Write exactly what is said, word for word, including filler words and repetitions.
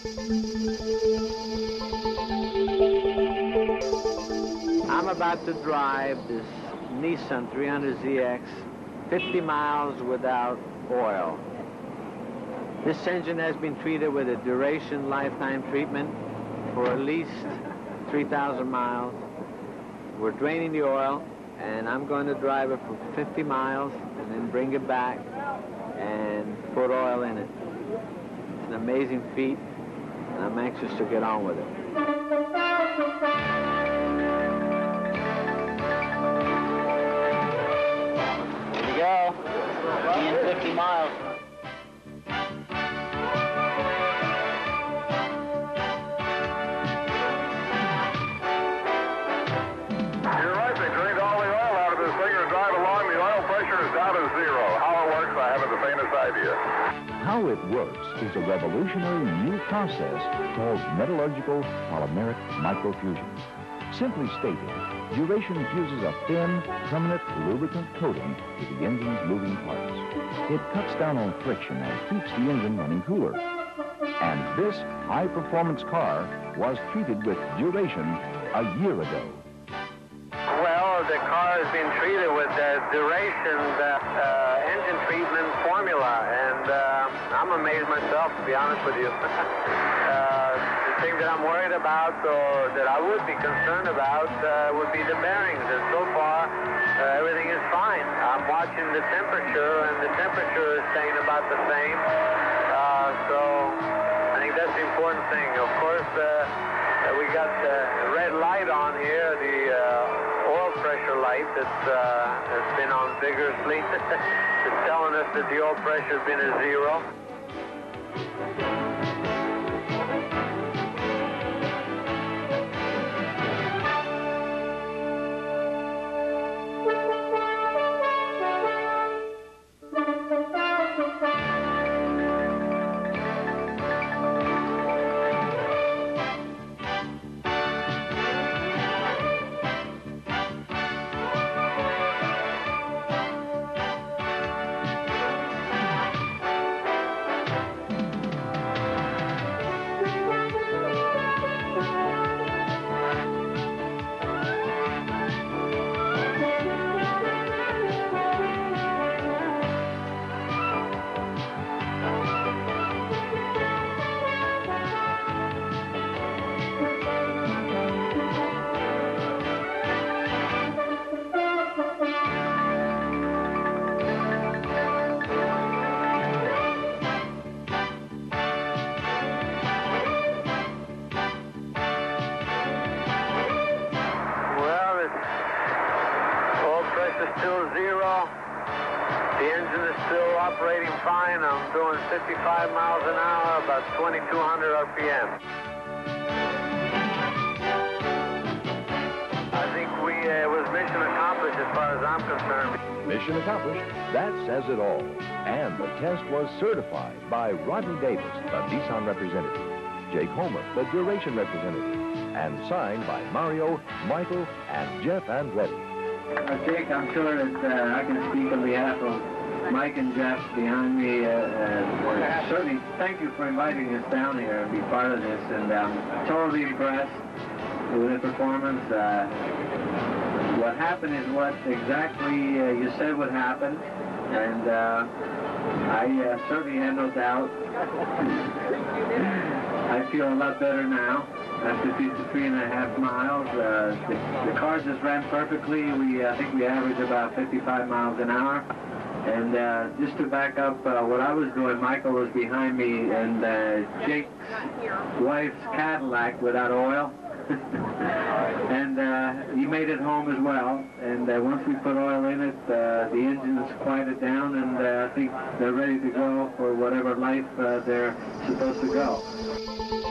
I'm about to drive this Nissan three hundred Z X fifty miles without oil. This engine has been treated with a duration lifetime treatment for at least three thousand miles. We're draining the oil, and I'm going to drive it for fifty miles and then bring it back and put oil in it. It's an amazing feat, and I'm anxious to get on with it. Here we go. In fifty miles. How it works is a revolutionary new process called metallurgical polymeric microfusion. Simply stated, Duration fuses a thin, permanent lubricant coating to the engine's moving parts. It cuts down on friction and keeps the engine running cooler. And this high-performance car was treated with Duration a year ago. Well, the car has been treated with the Duration uh, uh, engine treatment formula, and uh, I'm amazed myself, to be honest with you. uh, the thing that I'm worried about, or that I would be concerned about, uh, would be the bearings, and so far, uh, everything is fine. I'm watching the temperature, and the temperature is staying about the same, uh, so I think that's the important thing. Of course, uh, we got the red light on here, the uh, oil pressure light that's, uh, that's been on vigorously. It's telling us that the oil pressure has been at zero. Still zero. The engine is still operating fine. I'm doing fifty-five miles an hour, about twenty-two hundred R P M. I think we uh, was mission accomplished as far as I'm concerned. Mission accomplished. That says it all. And the test was certified by Rodney Davis, the Nissan representative, Jake Homer, the Duration representative, and signed by Mario, Michael, and Jeff Andretti. Uh, Jake, I'm sure that uh, I can speak on behalf of Mike and Jeff behind me. Uh, uh, certainly, thank you for inviting us down here and be part of this. And I'm totally impressed with the performance. Uh, what happened is what exactly uh, you said would happen, and uh, I uh, certainly had no doubt. I feel a lot better now. After fifty-three and a half miles, uh, the, the car just ran perfectly. We, I think we averaged about fifty-five miles an hour. And uh, just to back up uh, what I was doing, Michael was behind me, and uh, Jake's wife's Cadillac without oil. And uh, he made it home as well. And uh, once we put oil in it, uh, the engine's quieted down, and uh, I think they're ready to go for whatever life uh, they're supposed to go.